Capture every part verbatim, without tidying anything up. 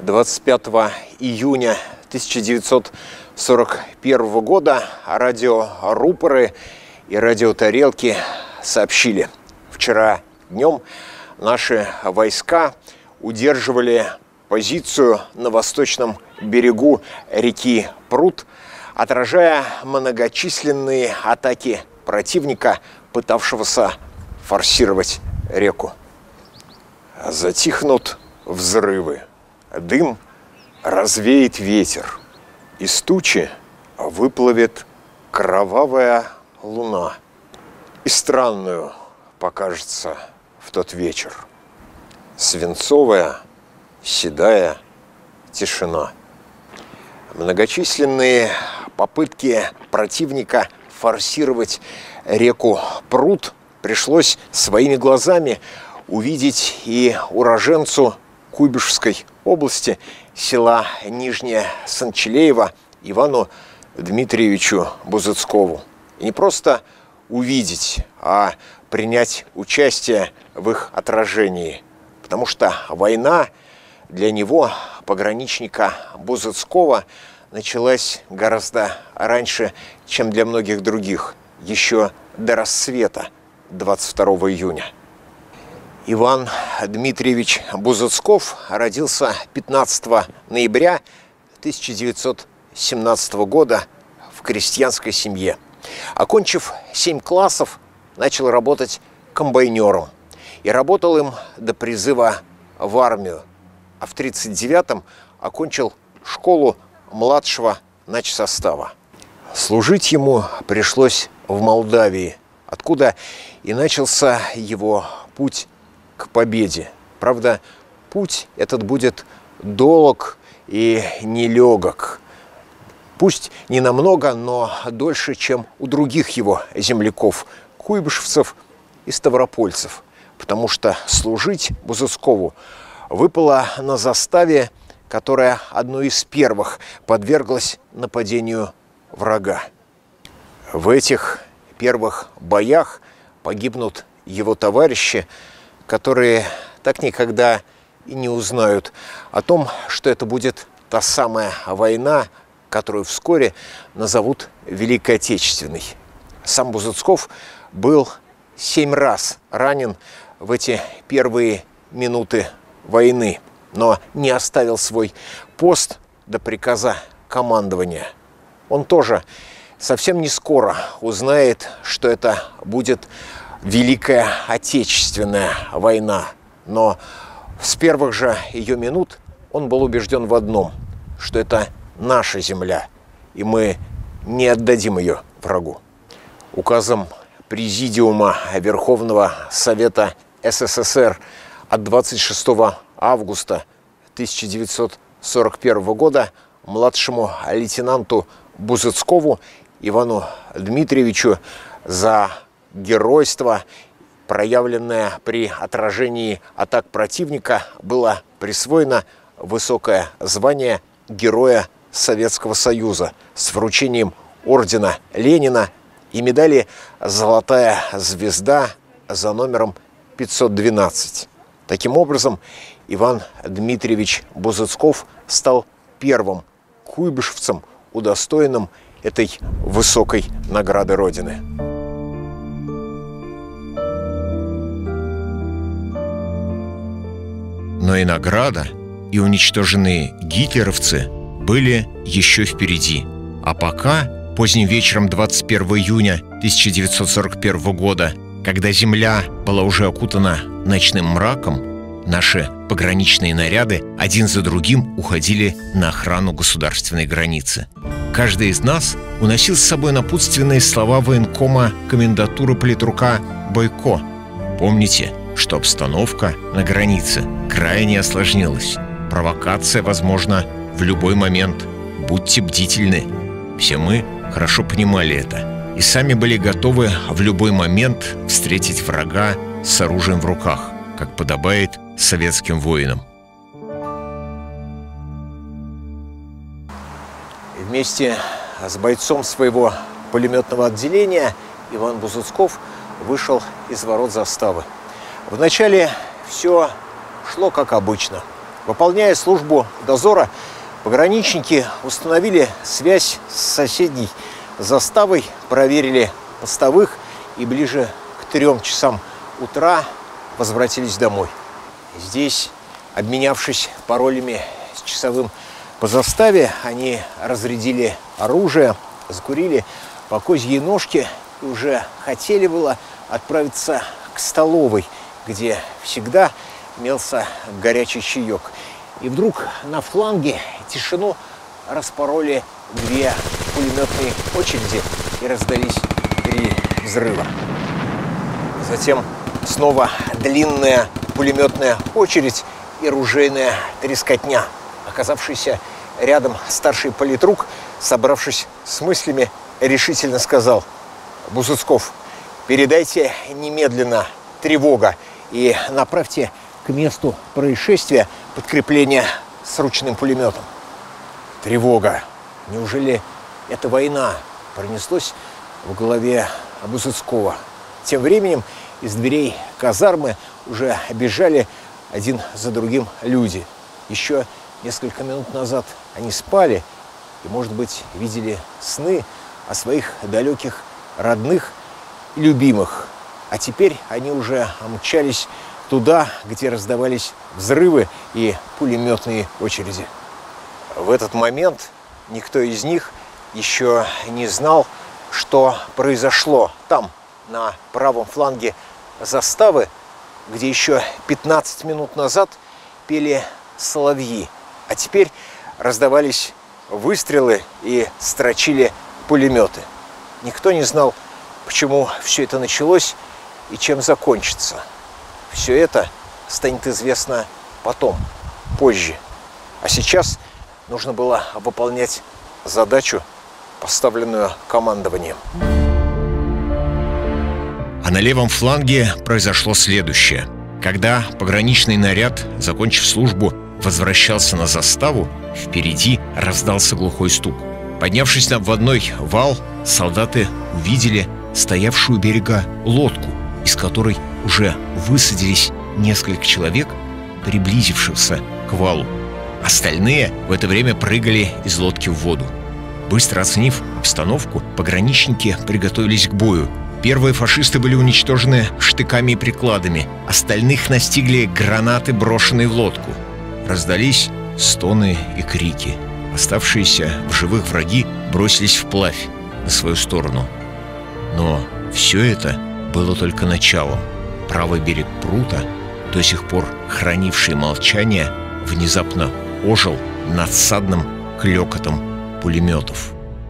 двадцать пятого июня тысяча девятьсот сорок первого года радиорупоры и радиотарелки сообщили: вчера днем наши войска удерживали позицию на восточном берегу реки Прут, отражая многочисленные атаки противника, пытавшегося форсировать реку. Затихнут взрывы, дым развеет ветер, из тучи выплывет кровавая луна, и странную покажется в тот вечер свинцовая седая тишина. Многочисленные попытки противника форсировать реку Прут пришлось своими глазами увидеть и уроженцу Куйбышевской области, села Нижнее Санчелеево, Ивану Дмитриевичу Бузыцкову. И не просто увидеть, а принять участие в их отражении. Потому что война для него, пограничника Бузыцкого, началась гораздо раньше, чем для многих других, еще до рассвета двадцать второго июня. Иван Дмитриевич Бузыцков родился пятнадцатого ноября тысяча девятьсот семнадцатого года в крестьянской семье. Окончив семь классов, начал работать комбайнером. И работал им до призыва в армию. А в тридцать девятом окончил школу младшего начсостава. Служить ему пришлось в Молдавии, откуда и начался его путь к победе. Правда, путь этот будет долг и нелегок. Пусть не намного, но дольше, чем у других его земляков, куйбышевцев и ставропольцев. Потому что служить Бузыцкову выпало на заставе, которая одной из первых подверглась нападению врага. В этих первых боях погибнут его товарищи, которые так никогда и не узнают о том, что это будет та самая война, которую вскоре назовут Великой Отечественной. Сам Бузыцков был семь раз ранен в эти первые минуты войны, но не оставил свой пост до приказа командования. Он тоже совсем не скоро узнает, что это будет Великая Отечественная война. Но с первых же ее минут он был убежден в одном, что это наша земля, и мы не отдадим ее врагу. Указом Президиума Верховного Совета СССР от двадцать шестого августа тысяча девятьсот сорок первого года младшему лейтенанту Бузыцкову Ивану Дмитриевичу за геройство, проявленное при отражении атак противника, было присвоено высокое звание Героя Советского Союза с вручением ордена Ленина и медали «Золотая звезда» за номером пятьсот двенадцать. Таким образом, Иван Дмитриевич Бузыцков стал первым куйбышевцем, удостоенным этой высокой награды Родины. Но и награда, и уничтоженные гитлеровцы были еще впереди. А пока, поздним вечером двадцать первого июня тысяча девятьсот сорок первого года, когда земля была уже окутана ночным мраком, наши пограничные наряды один за другим уходили на охрану государственной границы. Каждый из нас уносил с собой напутственные слова военкома комендатуры политрука Бойко. Помните, что обстановка на границе крайне осложнилась. Провокация возможна в любой момент. Будьте бдительны. Все мы хорошо понимали это и сами были готовы в любой момент встретить врага с оружием в руках, как подобает советским воинам. И вместе с бойцом своего пулеметного отделения Иван Бузыцков вышел из ворот заставы. Вначале все шло как обычно. Выполняя службу дозора, пограничники установили связь с соседней заставой, проверили постовых и ближе к трем часам утра возвратились домой. Здесь, обменявшись паролями с часовым по заставе, они разрядили оружие, закурили по козьей ножке и уже хотели было отправиться к столовой, где всегда имелся горячий чаек. И вдруг на фланге тишину распороли две пулеметные очереди и раздались три взрыва. Затем снова длинная пулеметная очередь и ружейная трескотня. Оказавшийся рядом старший политрук, собравшись с мыслями, решительно сказал: «Бузыцков, передайте немедленно тревога и направьте к месту происшествия подкрепление с ручным пулеметом». Тревога. Неужели это война? Пронеслось в голове Бузыцкова. Тем временем из дверей казармы уже бежали один за другим люди. Еще несколько минут назад они спали и, может быть, видели сны о своих далеких родных и любимых. А теперь они уже мчались туда, где раздавались взрывы и пулеметные очереди. В этот момент никто из них еще не знал, что произошло там, на правом фланге заставы, где еще пятнадцать минут назад пели соловьи, а теперь раздавались выстрелы и строчили пулеметы. Никто не знал, почему все это началось и чем закончится. Все это станет известно потом, позже. А сейчас нужно было выполнять задачу, поставленную командованием. А на левом фланге произошло следующее. Когда пограничный наряд, закончив службу, возвращался на заставу, впереди раздался глухой стук. Поднявшись на обводной вал, солдаты увидели стоявшую у берега лодку, из которой уже высадились несколько человек, приблизившихся к валу. Остальные в это время прыгали из лодки в воду. Быстро оценив обстановку, пограничники приготовились к бою. Первые фашисты были уничтожены штыками и прикладами, остальных настигли гранаты, брошенные в лодку. Раздались стоны и крики. Оставшиеся в живых враги бросились вплавь на свою сторону. Но все это было только началом. Правый берег прута, до сих пор хранивший молчание, внезапно ожил надсадным клёкотом пулеметов.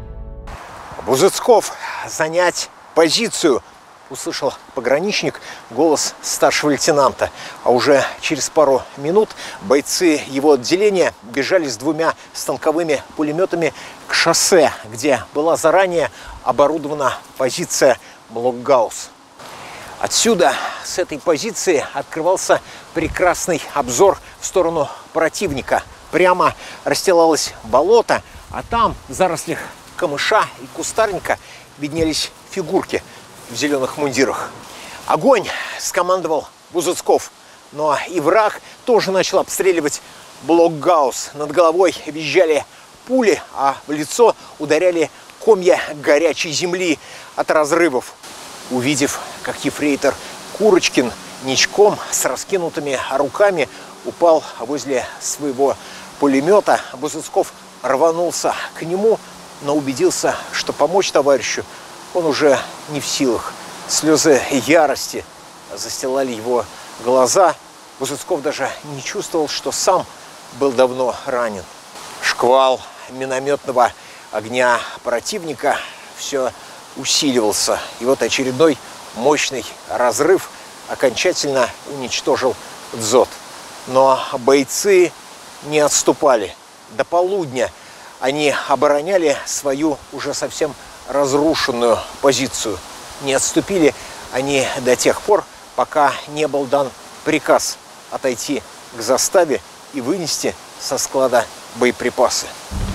«Бузыцков, занять позицию!» — услышал пограничник голос старшего лейтенанта. А уже через пару минут бойцы его отделения бежали с двумя станковыми пулеметами к шоссе, где была заранее оборудована позиция блокгаус. Отсюда, с этой позиции, открывался прекрасный обзор в сторону противника. Прямо расстилалось болото, а там, в зарослях камыша и кустарника, виднелись фигурки в зеленых мундирах. «Огонь!» – скомандовал Бузыцков. Но и враг тоже начал обстреливать блокгаус. Над головой визжали пули, а в лицо ударяли комья горячей земли от разрывов. Увидев, как ефрейтор Курочкин ничком с раскинутыми руками упал возле своего пулемета, Бузыцков рванулся к нему, но убедился, что помочь товарищу он уже не в силах. Слезы ярости застилали его глаза. Бузыцков даже не чувствовал, что сам был давно ранен. Шквал минометного огня противника все усиливался. И вот очередной мощный разрыв окончательно уничтожил дзот. Но бойцы не отступали. До полудня они обороняли свою уже совсем разрушенную позицию. Не отступили они до тех пор, пока не был дан приказ отойти к заставе и вынести со склада боеприпасы.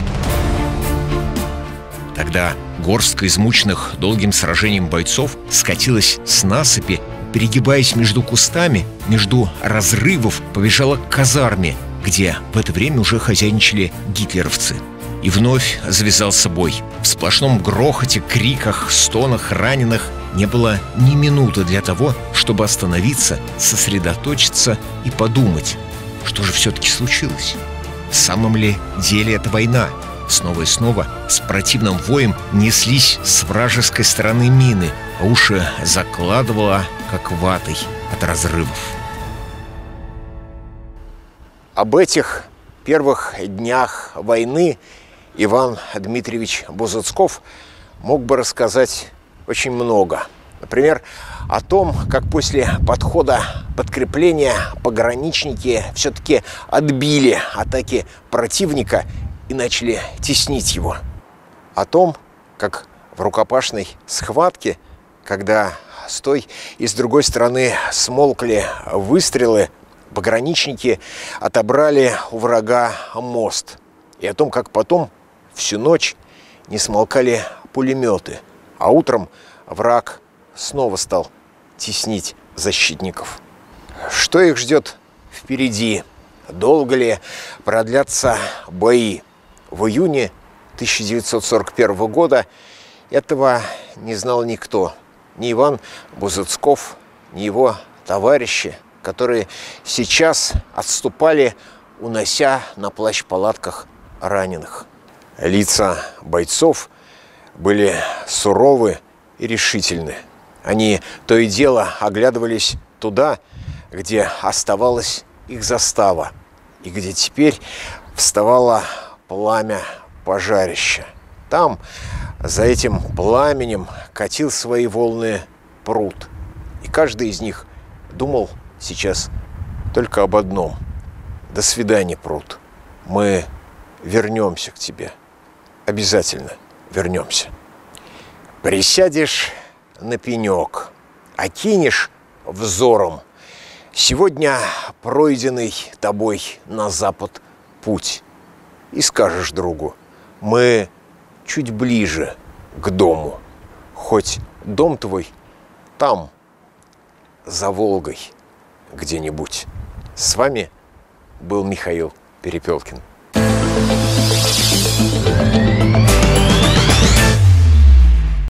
Тогда горстка измученных долгим сражением бойцов скатилась с насыпи, перегибаясь между кустами, между разрывов, побежала к казарме, где в это время уже хозяйничали гитлеровцы. И вновь завязался бой. В сплошном грохоте, криках, стонах раненых не было ни минуты для того, чтобы остановиться, сосредоточиться и подумать, что же все-таки случилось. В самом ли деле это война? Снова и снова с противным воем неслись с вражеской стороны мины, а уши закладывало, как ватой от разрывов. Об этих первых днях войны Иван Дмитриевич Бузыцков мог бы рассказать очень много. Например, о том, как после подхода подкрепления пограничники все-таки отбили атаки противника и начали теснить его. О том, как в рукопашной схватке, когда с той и с другой стороны смолкли выстрелы, пограничники отобрали у врага мост. И о том, как потом всю ночь не смолкали пулеметы, а утром враг снова стал теснить защитников. Что их ждет впереди? Долго ли продлятся бои? В июне тысяча девятьсот сорок первого года этого не знал никто. Ни Иван Бузыцков, ни его товарищи, которые сейчас отступали, унося на плащ-палатках раненых. Лица бойцов были суровы и решительны. Они то и дело оглядывались туда, где оставалась их застава, и где теперь вставало пламя пожарища. Там, за этим пламенем, катил свои волны пруд. И каждый из них думал сейчас только об одном. До свидания, пруд. Мы вернемся к тебе. Обязательно вернемся. Присядешь на пенек, окинешь взором сегодня пройденный тобой на запад путь и скажешь другу: мы чуть ближе к дому, хоть дом твой там, за Волгой где-нибудь. С вами был Михаил Перепелкин.